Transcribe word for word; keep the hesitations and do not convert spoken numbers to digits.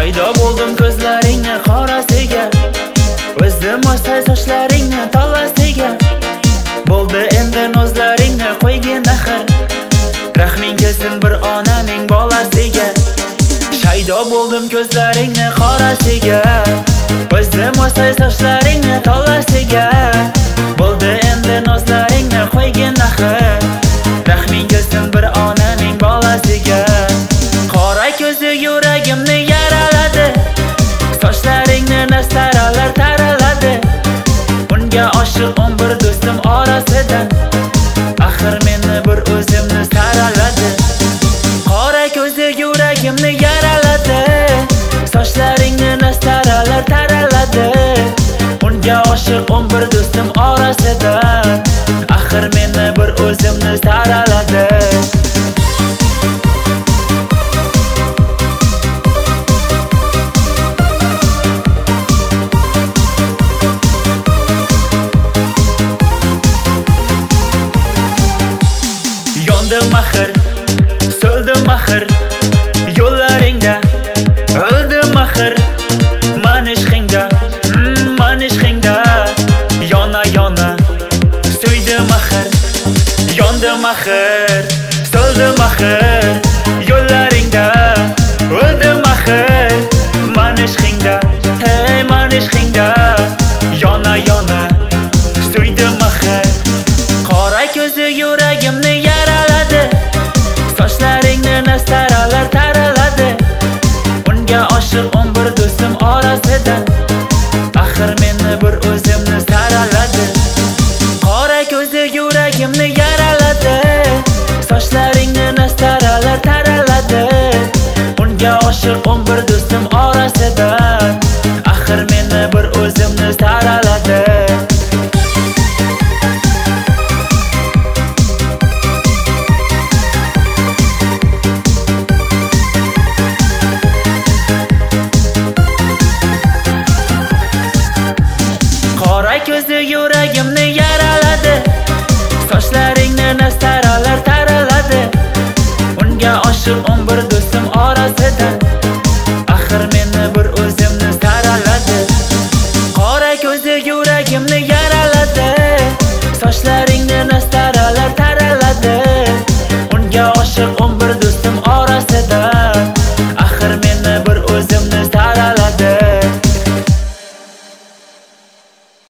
Paydo bo'ldim ko'zlaringni qorasiga, o'zim o'say sochlaringni tolasiga. Bo'ldi endi nozlaringni qo'ygin axir, rahming kelsin bir onaning bolasiga. Paydo bo'ldim ko'zlaringni qorasiga, o'zim o'say sochlaringni tolasiga. Bo'ldi endi nozlaringni qo'ygin axir, rahming kelsin bir onaning bolasiga. Qora ko'zi yuragimni yaraladi, sochlaringni nastaralar taraladi. Unga oshiq o'n bir do'stim orasidan, axir meni bir o'zimni saraladi. Qora ko'zi yuragimni yaraladi, sochlaringni nastaralar taraladi. Unga oshiq o'n bir do'stim orasidan, axir meni bir o'zimni saraladi. Yondim axir, so'ldim axir, yo'llaringda o'ldim axir. Man ishqingda, man ishqingda, yona yona so'ydim axir. Yondim axir, so'ldim axir, yo'llaringda o'ldim axir. Man ishqingda, hey man ishqingda, yona yona so'ydim axir. Qora ko'zi yuragimni yaraladi, sochlaringni nastaralar taraladi. Unga oshiq o'n bir do'stim orasidan, axir meni bir o'zimni saraladi. Qora ko'zi yuragimni yaraladi, sochlaringni nastaralar taraladi. Unga oshiq o'n bir do'stim orasidan, axir meni bir o'zimni saraladi. Qora ko'zi yuragimni yaraladi, sochlaringni nastaralar taraladi. Unga oshiq o'n bir do'stim orasidan,